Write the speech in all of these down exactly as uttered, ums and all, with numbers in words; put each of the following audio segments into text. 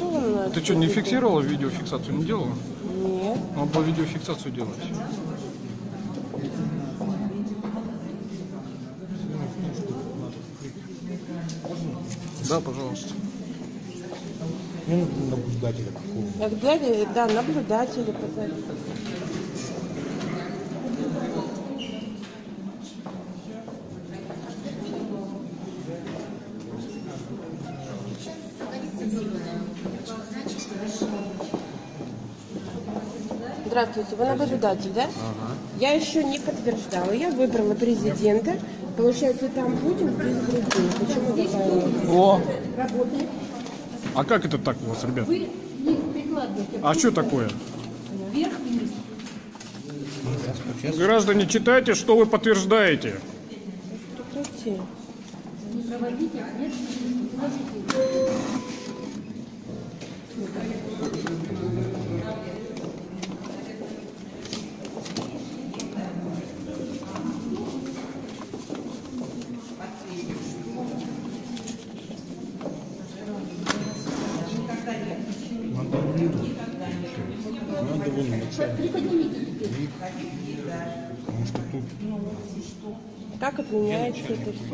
зафиксировано. Ты что, не фиксировала видеофиксацию, не делала? Нет. Надо было видеофиксацию делать. Да, пожалуйста. Мне надо наблюдателя какого-то. Наблюдатель, да, наблюдатели. Здравствуйте, вы наблюдатель, да? Ага. Я еще не подтверждала. Я выбрала президента. Получается, там Путин, здесь Грудин. Почему такая? О! А как это так у вас, ребят? А что такое? Вверх-вниз. Граждане, читайте, что вы подтверждаете. Прекрати. Проводите, нет, Надо вон начать. Потому что тут... Как отменяется это все?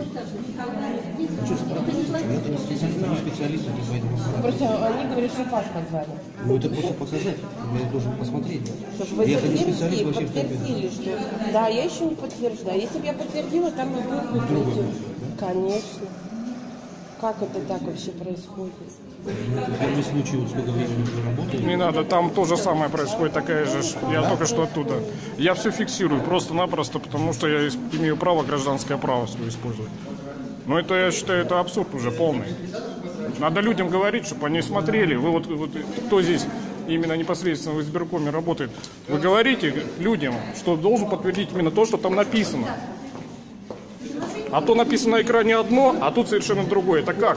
Это не специалисты, поэтому... Просто они говорят, что вас позвали. Ну это просто показать. Я должен посмотреть. Чтобы вы Я это не специалист подтвердили, вообще в том подтвердили, что... Да, я еще не подтверждаю. Если бы я подтвердила, там бы был бы... Конечно. Как это так вообще происходит? Первый случай, вот сколько времени вы работаете? Не надо, там то же самое происходит, такая же. Я только что оттуда. Я все фиксирую, просто-напросто, потому что я имею право, гражданское право свое использовать. Но это, я считаю, это абсурд уже полный. Надо людям говорить, чтобы они смотрели. Вы вот, вот кто здесь именно непосредственно в избиркоме работает, вы говорите людям, что должен подтвердить именно то, что там написано. А то написано на экране одно, а тут совершенно другое. Это как?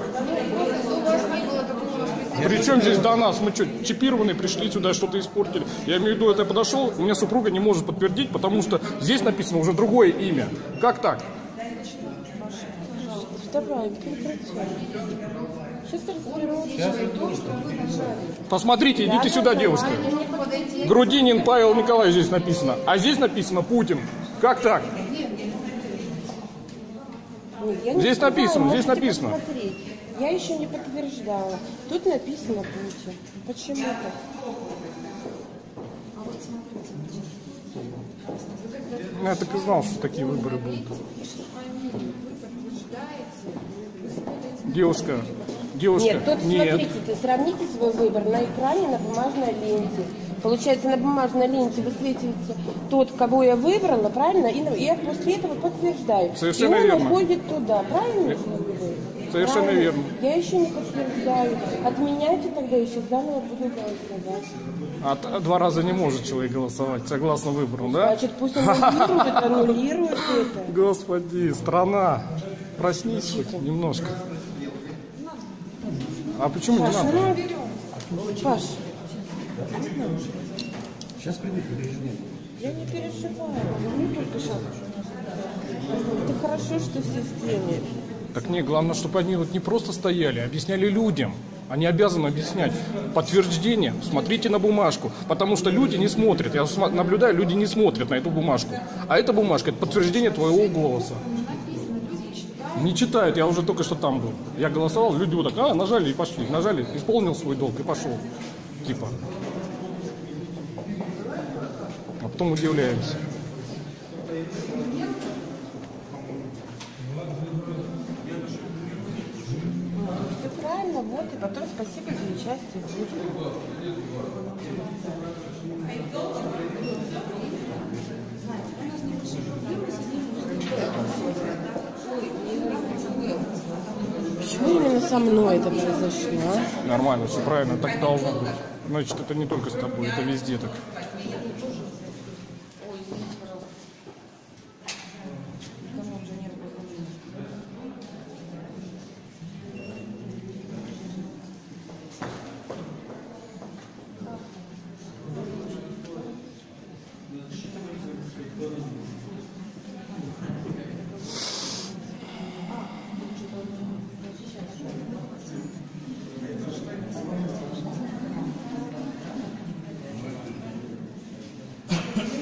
Причем здесь до нас? Мы что, чипированные, пришли сюда, что-то испортили? Я имею в виду, это я подошел, у меня супруга не может подтвердить, потому что здесь написано уже другое имя. Как так? Давай, прекрати. Сейчас разберемся. Посмотрите, идите сюда, девушка. Грудинин Павел Николаевич здесь написано. А здесь написано Путин. Как так? Я здесь знаю, написано, здесь можете написано. посмотреть. Я еще не подтверждала. Тут написано Путин. Почему так? Я так и знал, что такие выборы будут. Девушка, девушка, Нет, тут нет. смотрите, ты сравните свой выбор на экране, на бумажной ленте. Получается, на бумажной ленте высвечивается тот, кого я выбрала, правильно? И я после этого подтверждаю. Совершенно и он верно. уходит туда, правильно? Совершенно правильно? верно. Я еще не подтверждаю. Отменяйте тогда, еще заново буду голосовать. А два раза не может человек голосовать, согласно выбору, да? Значит, пусть аннулирует, аннулирует это. Господи, страна, проснись хоть немножко. А почему не Паш, надо? ну, Паш, Сейчас придут, переживем. я не переживаю. Мне только сейчас. Это хорошо, что все сделали. Так не, главное, чтобы они вот не просто стояли, а объясняли людям. Они обязаны объяснять. Подтверждение, смотрите на бумажку. Потому что люди не смотрят. Я наблюдаю, люди не смотрят на эту бумажку. А эта бумажка, это подтверждение твоего голоса. Не читают, я уже только что там был. Я голосовал, люди вот так, а, нажали и пошли. Нажали, исполнил свой долг и пошел. Типа. А потом удивляемся. Все правильно, вот, и потом спасибо за участие в выборах. Почему именно со мной это произошло? А? Нормально, все правильно, так должно быть. Значит, это не только с тобой, это везде так.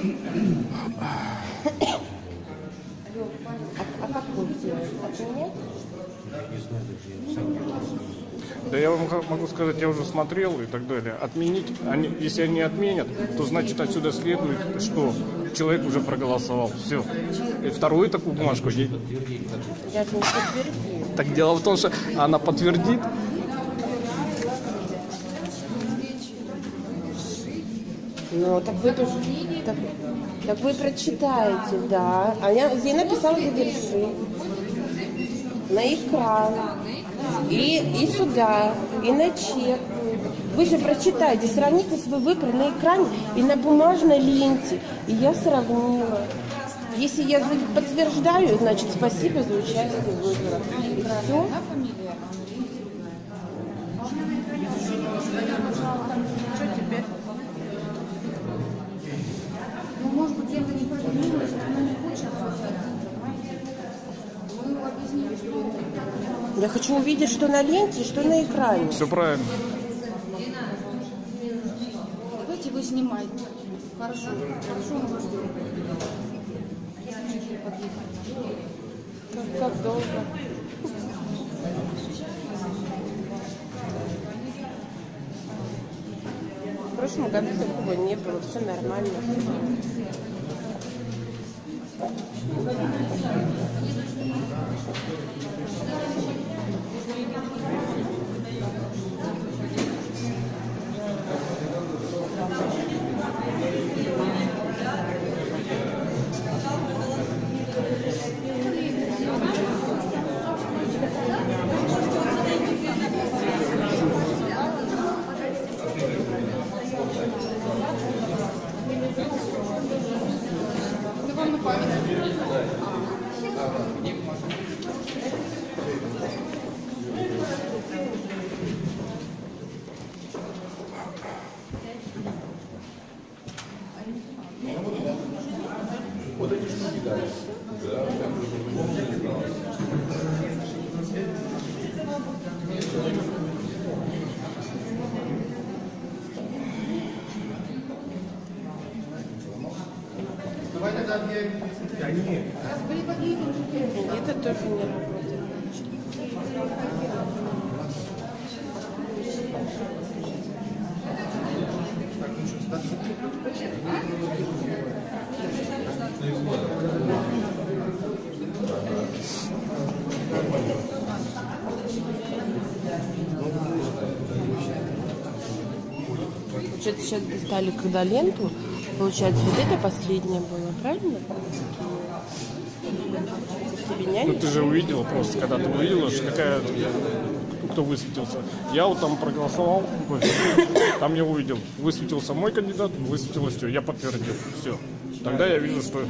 а как вы делаете? Отменять? Не знаю, даже я сам не знаю. Да я вам могу сказать, я уже смотрел и так далее. Отменить, они, если они отменят, то значит отсюда следует, что человек уже проголосовал. Все. И вторую такую бумажку. Я же не подтвердила. Так дело в том, что она подтвердит. Ну, так вы тоже... Так, так вы прочитаете, да. А я, я написала «заверши» на экран. И, и сюда, и на чек. Вы же прочитайте, сравните свой выбор на экране и на бумажной ленте. И я сравнила. Если я подтверждаю, значит, спасибо за участие в выборах. И все. Что теперь? Ну, может быть, где-то не повернулась, она не хочет работать. Мы ему объяснили, что это... Я хочу увидеть, что на ленте, что на экране. Все правильно. Давайте вы снимайте. Хорошо. Хорошо, мы вас ждем. Как, как долго? В прошлом году такого не было, все нормально. Это тоже не работает. Получается, сейчас достали когда ленту. Получается, вот это последнее было, правильно? Ну ты же увидела просто, когда ты увидела, что какая кто высветился. Я вот там проголосовал, там я увидел, высветился мой кандидат, высветилось все, я подтвердил, все. Тогда я вижу, что...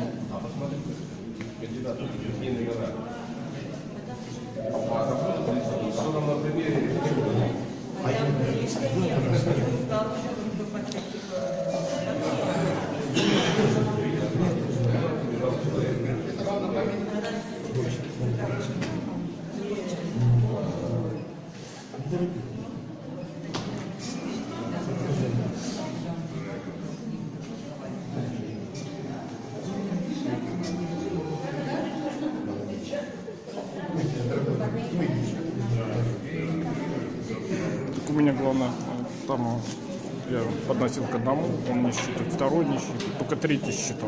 Так у меня главное, там я подносил к одному, он не считает, второй не считает, только третий считал.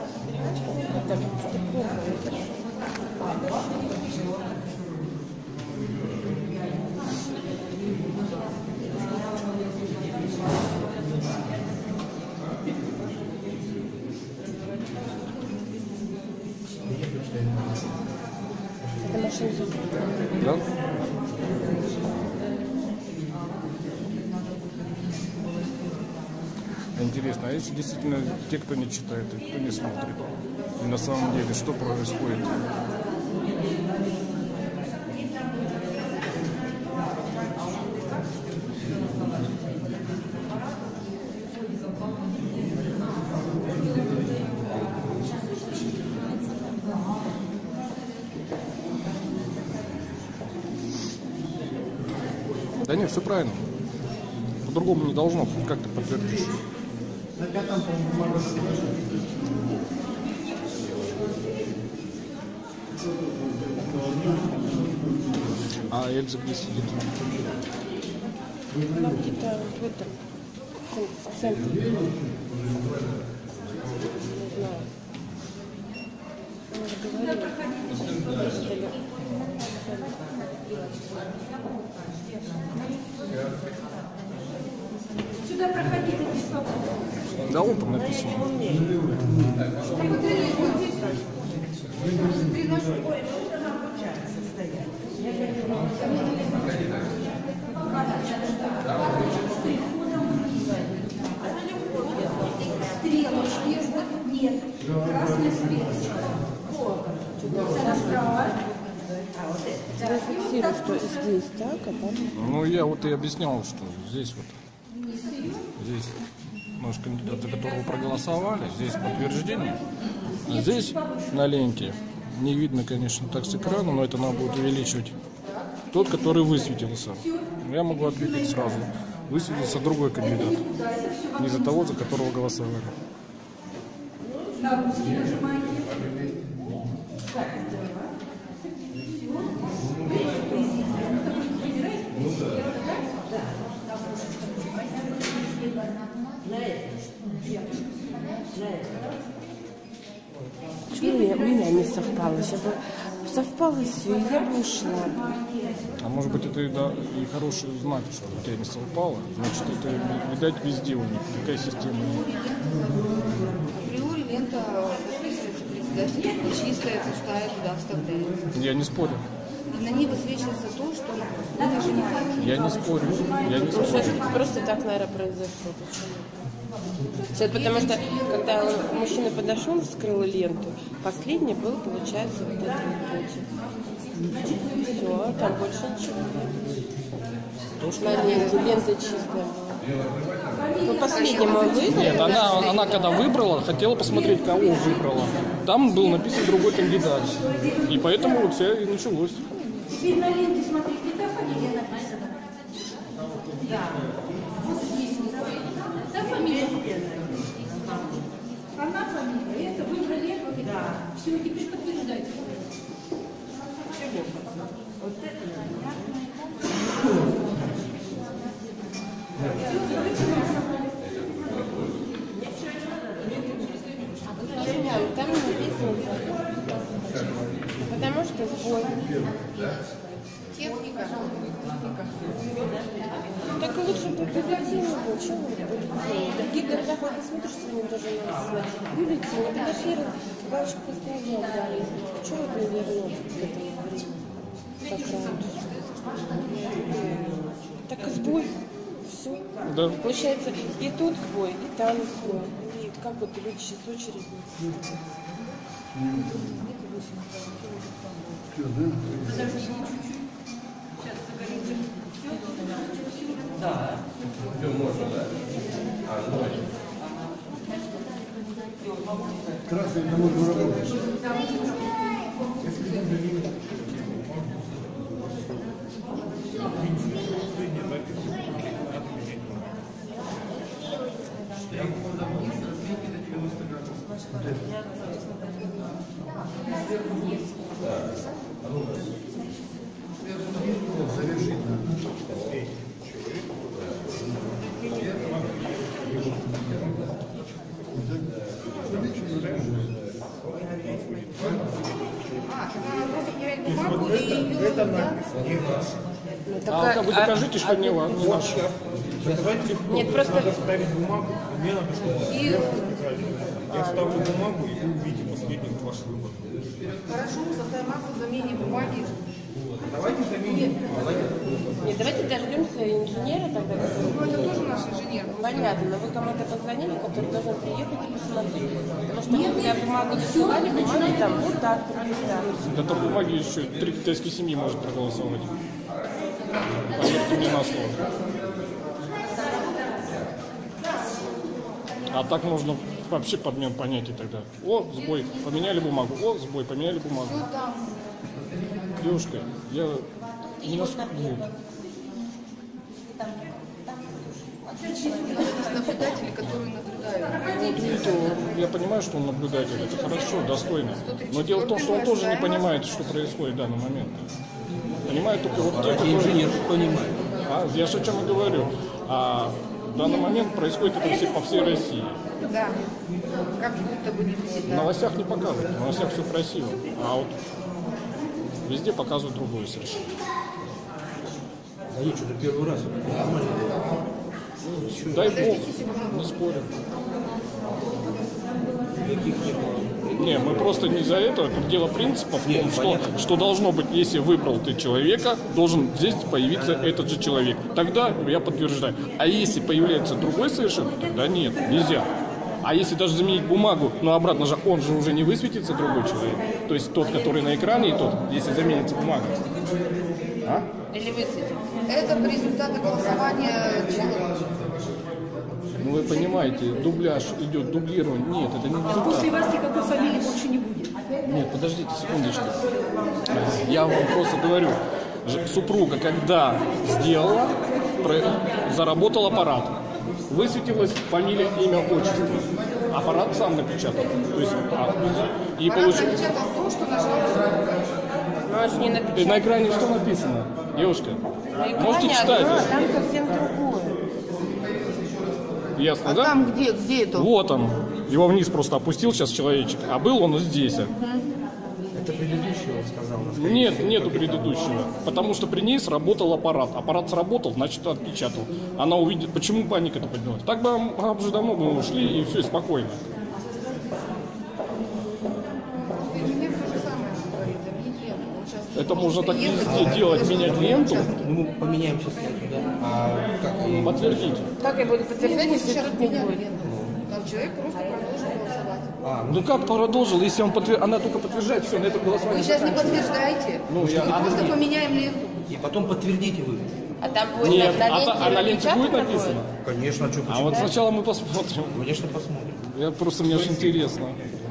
Это машина закрыта. Да? Интересно, а если действительно те, кто не читает и кто не смотрит, и на самом деле что происходит? Да нет, все правильно. По-другому не должно быть. Как ты подтвердишь? На пятом, по-моему, А Эльза где сидит? Она где-то в этом, в центре. Не знаю. Она же говорила. Сюда проходите без свободы. Да, он там написано. Стрелочки, вот нет. Красная стрелочка. Справа. Я фиксирую, что здесь так, а там... Ну, я вот и объяснял, что здесь вот, здесь наш кандидат, за которого проголосовали, здесь подтверждение. А здесь на ленте не видно, конечно, так с экрана, но это надо будет увеличивать. Тот, который высветился. Я могу ответить сразу. Высветился другой кандидат. Не за того, за которого голосовали. Почему у меня, у меня не совпало? Сейчас бы совпало все, и я бы ушла. А может быть, это и, да, и хороший знак, что у тебя не совпало. Значит, это, видать, везде у них такая система. Априори лента подписывается председателем, чистая, пустая, туда вставляется. Я не спорю. И на ней высвечивается то, что вы нажимаете. Я не спорю. Я не Ну, спорю. сейчас просто так, наверное, произошло. Сейчас, потому что, когда он, мужчина подошел, вскрыл ленту, последний был, получается, вот этот вот. Все, там больше ничего нет. На ленте, лента чистая была. Ну, последнему вызвали. Нет, она, она когда выбрала, хотела посмотреть, кого выбрала. Там был написан другой кандидат. И поэтому вот все и началось. Теперь на ленте смотрите, та фамилия написана. Да. Вот здесь. Та фамилия. Она фамилия. Это выбрали этого. Да. Все, теперь подтверждайте. Вот это Там не написано. Потому что сбой. техника. Так лучше бы бюллетень был. Чего вы бюллетень? В других городах вы посмотрите, что они тоже написано. Бюллетень. Это даже галочку поставил, дали. Чего вы не вернете к этому времени? Как раньше. Так сбой. Все. Да. Получается, и тут сбой, и там сбой. И как вот люди сейчас очередь. Да. Все можно, да? А, ноль. красный, это можно работать. Это надпись не ваш. А вы докажите, что не ваш. Не ваш. Давайте легко. Нет, просто... Надо вставить бумагу. Мне надо, чтобы И... я вставлю бумагу, и вы увидите последний ваш выбор. Хорошо, составим акт о замене бумаги. Давайте заменим. Нет, давайте дождемся инженера тогда, который... Ну, это тоже наш инженер. Понятно, но вы кому-то позвонили, который должен приехать и посмотреть. Потому что мы, когда бумагу досылали, бумаги там вот так прописали. Да там бумаги еще три китайские семьи может проголосовать. Поверьте мне на слово. А так можно вообще подмен понятий тогда. О, сбой, поменяли бумагу. О, сбой, поменяли бумагу. Девушка, я не насколько... Наблюдатели, которые наблюдают. наблюдает. Видите, я понимаю, что он наблюдает, это хорошо, достойно. Но дело в том, что он тоже не понимает, что происходит в данный момент. Понимает только вот те, которые... Инженер понимает. А, я же о чем и говорю. А в данный момент происходит это все по всей России. Да. Как будто бы не В всегда. новостях не показывают, в новостях все красиво. А вот везде показывают другое совершенно. А я что-то первый раз. Нормально. Дай бог, не спорю. Никаких не было. Не, мы просто не за это. Тут дело принципов в том, что, что должно быть, если выбрал ты человека, должен здесь появиться этот же человек. Тогда я подтверждаю. А если появляется другой совершенно, тогда нет, нельзя. А если даже заменить бумагу, но обратно же он же уже не высветится, другой человек. То есть тот, который на экране, и тот, если заменится бумага. А? Или высветить. Это по результату голосования человека. Ну вы понимаете, дубляж идет, дублирование. Нет, это не результат. После вас никакой фамилии больше не будет. Нет, подождите секундочку. Я вам просто говорю, ж- супруга, когда сделала, про- заработал аппарат, высветилась фамилия, имя, отчество. Аппарат сам напечатал. То есть, а, и Она получил... напечатала то, что нажала супруга. Ну, аж не И на напечатано. экране что написано? Девушка, На экране можете читать? одно, а там совсем другое. Ясно, А да? там где, где это? Вот он. Его вниз просто опустил сейчас человечек, а был он здесь. Это предыдущего сказал. Нет, нету предыдущего. Потому что при ней сработал аппарат. Аппарат сработал, значит, отпечатал. Она увидит, почему паника-то поднялась. Так бы а, уже давно бы ушли, и все, и спокойно. Инженер то же самое говорит, заменить ленту. Он сейчас Это можно так приехать, везде делать, даже менять на ленту, участке. Ну, мы поменяем сейчас ленту, да? А как и... подтвердить. Как я буду подтверждать, Мы если сейчас тут не поменяли будет? ленту. Там человек просто продолжил голосовать. А, ну, Ну как продолжил, если он подтвер... она только подтверждает, все, на этом Вы голосование сейчас не заканчивается. подтверждаете. Ну, я... Мы просто поменяем ленту. и потом подтвердите вы. А там будет Нет, на, на а, ленте, та- а на ленте будет напечатано написано? Конечно, а что, А почему? вот сначала мы посмотрим. Конечно, посмотрим. Я просто, мне очень интересно.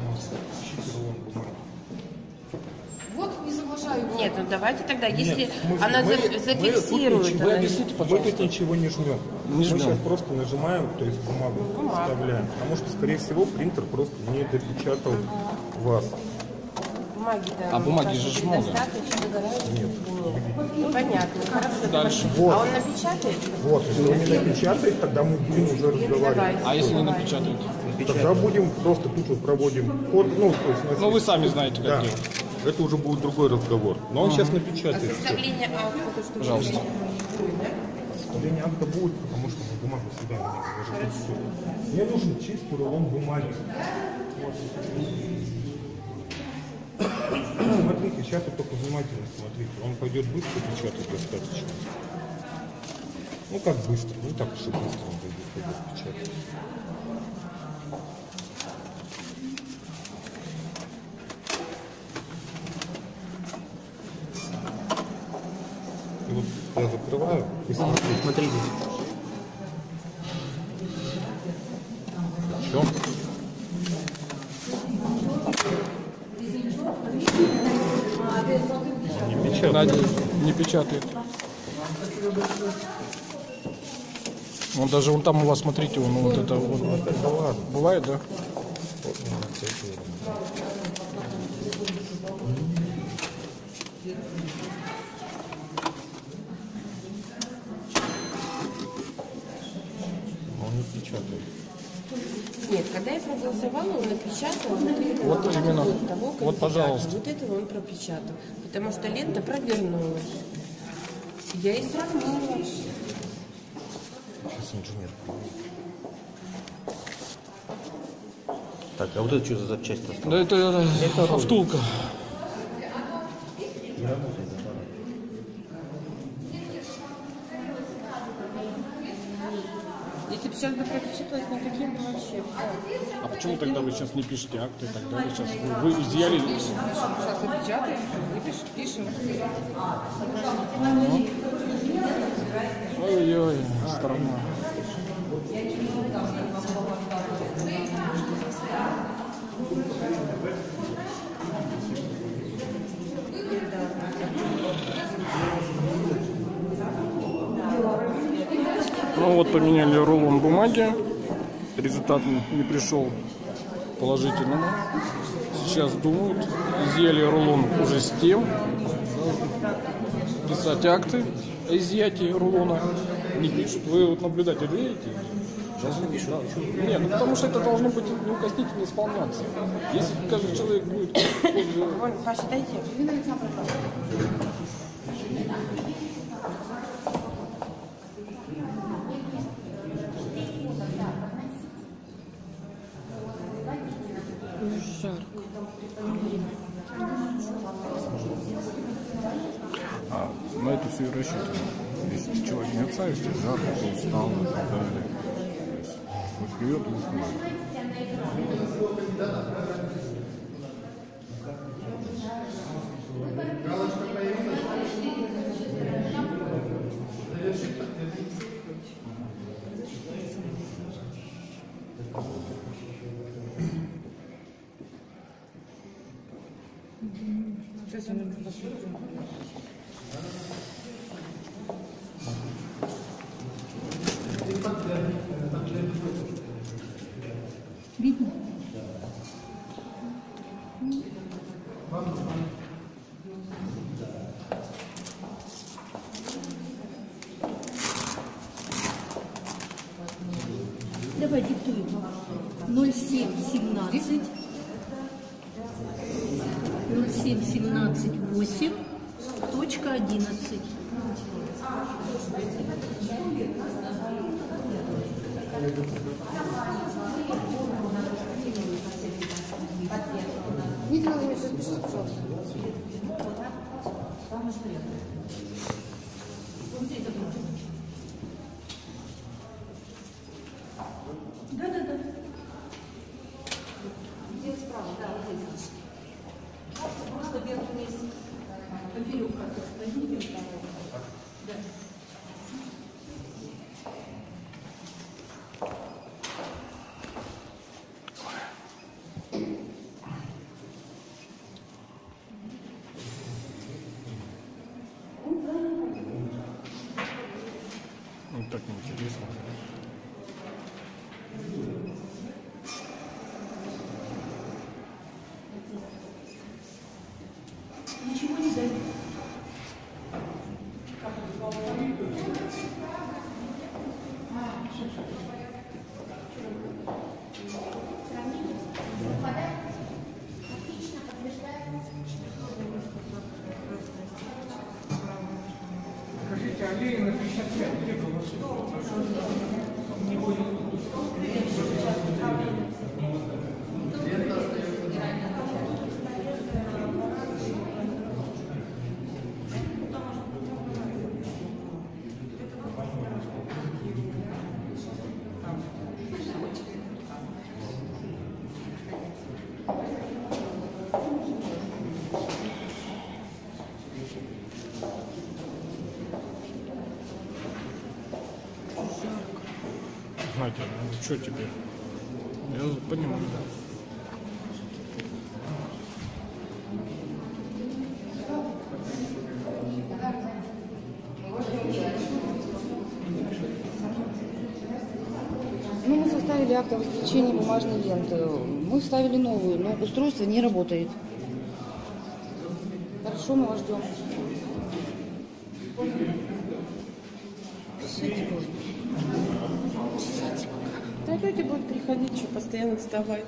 Вот не соглашаюсь. будет? Нет, ну давайте тогда, если мы- она мы- за- мы зафиксирует. тут Вы она- объясните, Мы пожалуйста. тут ничего не жмем. Не Мы жмем. сейчас просто нажимаем, то есть бумагу вставляем. Потому что, скорее всего, принтер просто не допечатал вас. Бумаги-то, А мне бумаги кажется, же ж много. достаточно. Нет. Ну, понятно, хорошо. Дальше. А он напечатает? Вот, если он не напечатает, тогда мы будем уже разговаривать. Давай. А если не напечатают? Тогда будем просто тут вот проводим ход, ну, то есть... на Ну вы сами знаете, как Да, делать. это уже будет другой разговор. Но он сейчас напечатает все. Составление акта, то, что Пожалуйста. Составление акта будет, потому что мы бумагу всегда не можем все. Мне нужен чистый рулон бумаги. Смотрите, сейчас вы только внимательно смотрите. Он пойдет быстро печатать достаточно. Ну как быстро, не так уж и быстро он пойдет, пойдет печатать. И вот я закрываю и смотрю. Смотрите. Все. Не печатает. Надя не печатает. Он даже вон там у вас, смотрите, он вот это вот. Да ладно. Бывает, да? Он не печатает. Нет, когда я проголосовала, он напечатал вот этого Вот именно. вот того Вот, кандидата. пожалуйста. Вот этого он пропечатал. Потому что лента провернулась. Я и сравнила. Сейчас инженер. Так, а вот это что за запчасть осталась? Да это, это втулка. Не работает, да? Если бы сейчас бы пропечаталось, никаким бы вообще все. А почему тогда вы сейчас не пишете акты и так далее? Сейчас вы, вы изъяли. Сейчас опечатаем, выпишем, пишем. Ой-ой, страна. Ну вот поменяли рулон бумаги. результат не пришел положительному. Сейчас думают, изъяли рулон уже с тем, писать акты о изъятии рулона. Не пишут. Вы вот наблюдатель видите? Сейчас не пишут. Да. Нет, ну потому что это должно быть неукоснительно исполняться. Если каждый человек будет... Посчитайте. Жарко. А на это все и рассчитано. Если человек не от совести, жарко, то устал и так далее. То есть вот пьет и уходит. Сейчас я посмотрю. Видно? Давай диктуй. ноль семь семнадцать. ноль семь семнадцать восемь. Точка одиннадцать. Дмитрий Владимирович, распишите, пожалуйста. Да, да, да. Где справа? Да, вот здесь. Просто вверх вниз. Поперек как-то. Возьмите. Да. Ну, так неинтересно. Ничего не дает. Скажите, а Ленина пятьдесят пять где было? Знаете, ну что теперь? Я понимаю. Ну, мы составили акт о возвращении бумажной ленты. Мы вставили новую, но устройство не работает. Хорошо, мы вас ждем. Пишите, может. Пишите пока. Да люди будут приходить, что постоянно вставать.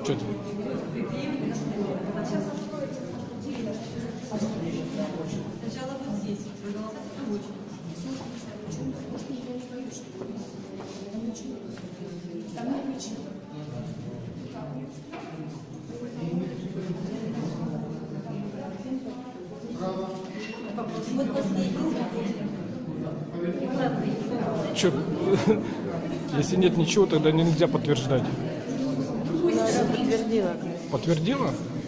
Что ты? Сначала вот здесь, проголосовать в очередь. Там нет причин. Вот последний. Че? Если нет ничего, тогда нельзя подтверждать. Она подтвердила. Подтвердила?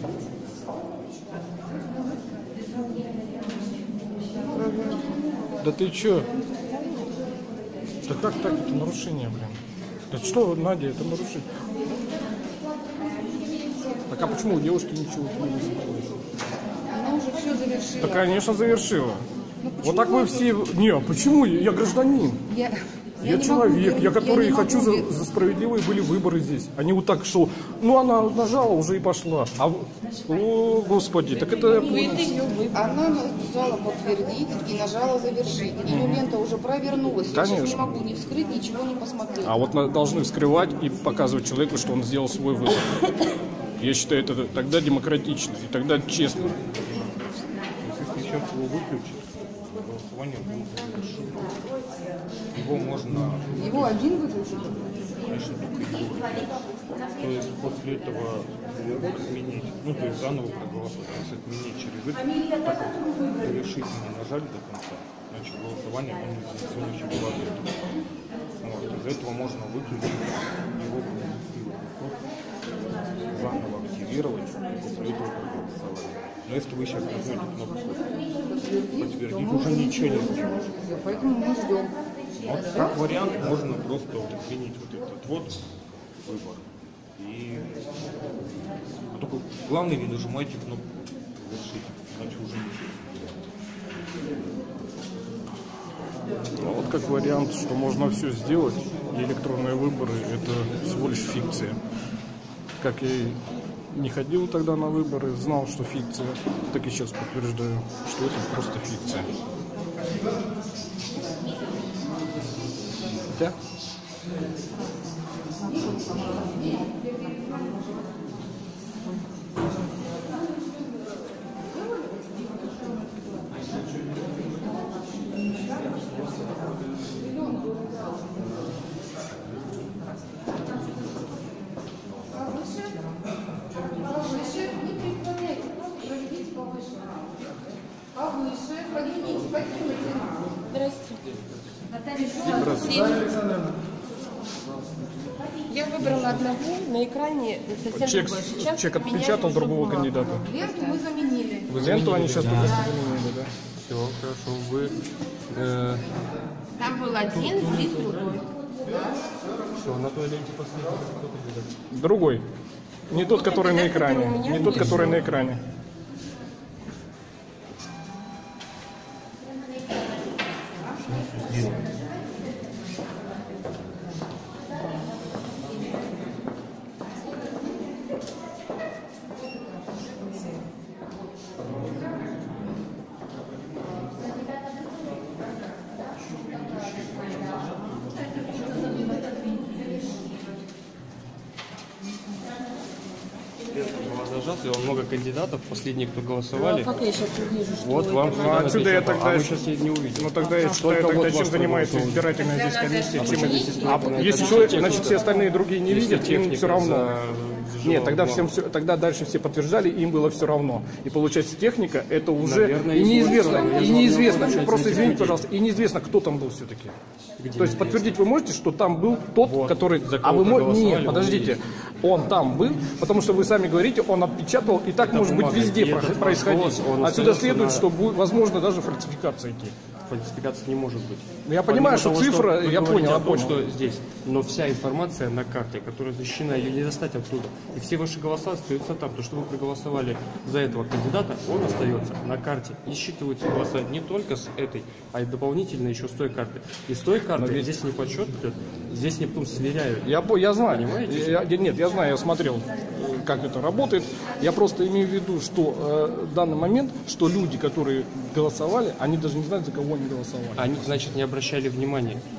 Да ты чё? Да как так? Это нарушение, блин. Да что, Надя, это нарушение. Так а почему у девушки ничего не случилось? Она уже все завершила. Да, конечно, завершила. Вот так вы все... Не, почему? Я гражданин. Я, Я, не человек, могу, я который не хочу могу за, за справедливые были выборы здесь. Они вот так что, ну она нажала уже и пошла. А, в- о, господи, так это... Она нажала подтвердить и нажала завершить. Ее лента уже провернулась. Я сейчас не Конечно. могу ни вскрыть, ничего не посмотреть. А вот на- должны вскрывать и показывать человеку, что он сделал свой выбор. Я считаю, это тогда демократично и тогда честно. Если сейчас его выключить, голосование будет завершено. Его можно, Его один выключить? конечно, только его. То есть после этого отменить, ну то есть заново проголосовать, то есть отменить через это, так как завершительно нажали до конца, значит голосование оно не занесено еще была вот, из этого можно выключить его заново активировать, после этого проголосовать. Но если вы сейчас нажмете кнопку подтвердить, уже ничего не сделаешь. Поэтому мы ждем. Вот как вариант можно просто вот отменить вот этот вот выбор. И а только главное не нажимайте кнопку завершить, иначе уже ничего. Ну, вот как вариант, что можно все сделать, и электронные выборы это всего лишь фикция. Как я и не ходил тогда на выборы, знал, что фикция, так и сейчас подтверждаю, что это просто фикция. Да? Повыше, не преклоняйте, просто проведите повыше. Повыше, поднимите, поднимите. Я выбрала одного, на экране совсем Чек, другое. Сейчас чек поменяли отпечатал уже другого бумагу. кандидата. Ленту мы заменили. Вы ленту они сейчас только что заменили, да? Все, хорошо. Вы э, Там был один, здесь другой. все, на той ленте последний кто кандидат? Другой. Не тот, который на кандидат, который экране. у меня Не тот, есть. который на экране. Была зажата, и он много кандидатов, последние, кто голосовали. Как я сейчас увижу, что Вот вам Ну, сюда отсюда я написано, тогда- а мы сейчас не увидим. Ну тогда я считаю, Только тогда вот чем ваш занимается проголосовал. избирательная здесь комиссия? А Чем почему это- здесь А, избирательная если комиссия? человек, Те, значит, кто- все остальные другие не Если видят, им техника все равно. за- Нет, тогда за- всем все, тогда дальше все подтверждали, им было все равно. И получается техника, это уже Наверное, и и неизвестно, будет. Я и же неизвестно, вам не просто знаю, извините, где. пожалуйста, и неизвестно, кто там был все-таки. Где То есть неизвестно? подтвердить вы можете, что там был тот, Вот, который... за А кого вы можете... проголосовали, Нет, он подождите. есть. Он там был, потому что вы сами говорите, он отпечатал, и так Это может быть бумага, везде и этот происходить. голос, он Отсюда остается следует, на- что будет, возможно даже фальсификация идти. Фальсификации не может быть. Я понимаю, Помимо что того, цифра, вы я говорите понял, о я том, понял. что здесь, но вся информация на карте, которая защищена, ее не достать оттуда. И все ваши голоса остаются там. То, что вы проголосовали за этого кандидата, он остается на карте. И считываются голоса не только с этой, а и дополнительно еще с той карты. И с той карты здесь не подсчет идет, здесь не потом сверяют. Я, по- я знаю. Понимаете? Я, я- нет, я знаю, я смотрел, э, как это работает. Я просто имею в виду, что э, в данный момент, что люди, которые голосовали, они даже не знают, за кого они голосовали. Они, значит, не обращали внимания.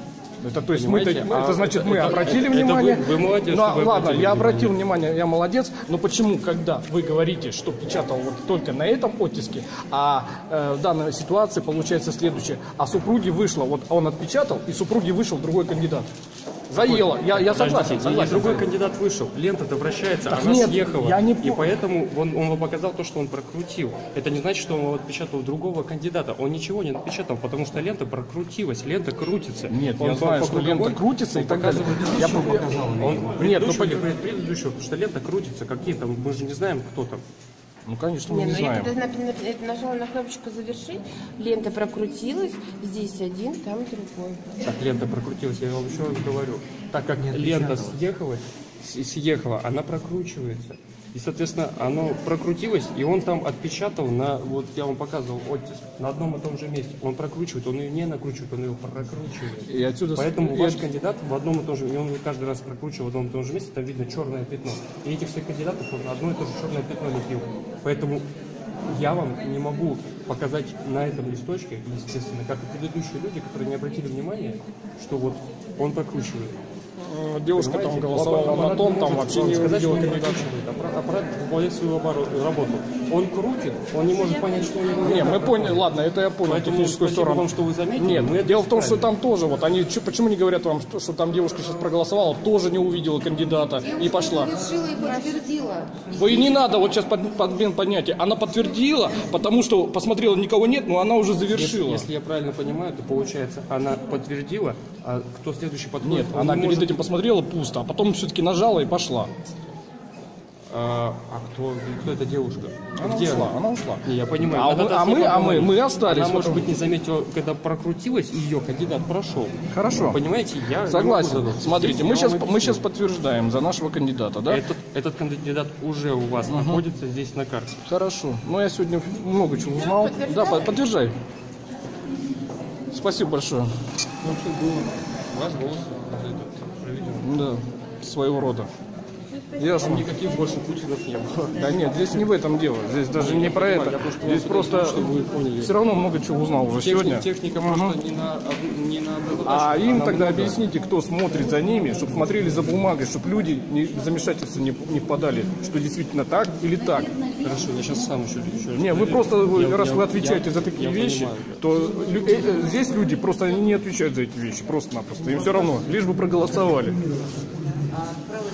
Это, то есть мы, это, Понимаете? это А значит, мы это- обратили это внимание. вы- вы молодец, Ну, что вы ладно, обратили я внимание. обратил внимание, я молодец. Но почему, когда вы говорите, что печатал вот только на этом оттиске, а э, в данной ситуации получается следующее. А супруге вышло, вот он отпечатал, и супруге вышел другой кандидат. Заело. Я, я согласен, Подождите, согласен. и другой кандидат вышел, лента-то вращается, Так она нет, съехала. я не И по- поэтому он, он вам показал то, что он прокрутил. Это не значит, что он отпечатал другого кандидата. Он ничего не напечатал, потому что лента прокрутилась, лента крутится. Нет, Он я по- знаю, по что круговой, лента крутится и он так далее. показывает Я предыдущего. показал. Он Нет, ну предыдущего погоди. говорит предыдущего, потому что лента крутится. Какие там, мы же не знаем, кто там. Ну, конечно, мы Не, не ну я знаем. когда например, нажала на кнопочку «Завершить», лента прокрутилась, здесь один, там другой. Так, лента прокрутилась, я вам еще раз говорю. Так как лента съехала, с- съехала, она прокручивается. И, соответственно, оно прокрутилось, и он там отпечатал на, вот я вам показывал оттиск, на одном и том же месте. Он прокручивает, он ее не накручивает, он ее прокручивает. И отсюда... Поэтому и ваш от- кандидат в одном и том же, и он каждый раз прокручивал в одном и том же месте, там видно черное пятно. И этих всех кандидатов он на одно и то же черное пятно лепил. Поэтому я вам не могу показать на этом листочке, естественно, как и предыдущие люди, которые не обратили внимания, что вот он прокручивает. Э, Девушка там Понимаете? голосовала Аппарат на том, не там может вообще вам не сказать, что увидела он кандидата. прокручивает. Аппарат, аппарат выполняет свою оборот- работу. Он крутит, он не может понять, что у него Не, мы лента поняли, проходит. ладно, это я понял, Поэтому техническую спасибо сторону. вам, что вы заметили, Нет, мы это дело в том, что исправим. там тоже, вот они, чё- почему не говорят вам, что, что там девушка сейчас проголосовала, тоже не увидела кандидата и пошла. Решила и подтвердила. Вы не надо вот сейчас под, подмен поднятия. Она подтвердила, потому что посмотрела, никого нет, но она уже Если, завершила. если я правильно понимаю, то получается, она подтвердила, а кто следующий подходит, Нет, он она не перед может- этим посмотрела пусто, а потом все-таки нажала и пошла. А, а кто, кто эта девушка? Она Где ушла, она ушла. Не, я понимаю. А Надо мы- дать а ей мы- а мы- поговорить. мы остались Она, может потом. быть, не заметила, когда прокрутилась, и ее кандидат прошел. Хорошо. Понимаете, я не Согласен. могу задать. Смотрите, Здесь мы я сейчас, вам мы объясню. сейчас подтверждаем за нашего кандидата, да? Этот, этот кандидат уже у вас находится здесь на карте. Хорошо. Ну, я сегодня много чего узнал. Да, под- подтверждай. Спасибо большое. Вообще было ваш голос за этот проведен. Да, своего рода. Я ж- Никаких больше Путинов не было. Да нет, здесь не в этом дело. Здесь даже не про это. Я просто Здесь вам просто пытаюсь, чтобы вы поняли. все равно много чего узнал уже сегодня. Техника Мгм. просто не на, одну- не на одну задачу, А им на тогда много. объясните, кто смотрит за ними, чтобы смотрели за бумагой, чтобы люди не, в замешательство не, не впадали, что действительно так или так. Хорошо, я сейчас сам еще, еще раз Не, вы проверю. просто, вы- Я- раз я- вы отвечаете я- за такие я вещи, понимаю. то лю- э, э, здесь люди просто не отвечают за эти вещи, просто-напросто. Им все равно, лишь бы проголосовали. А, про-